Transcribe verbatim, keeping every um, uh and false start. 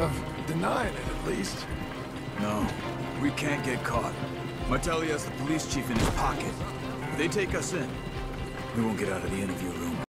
Of denying it, at least. No, we can't get caught. Martelli has the police chief in his pocket. If they take us in, we won't get out of the interview room.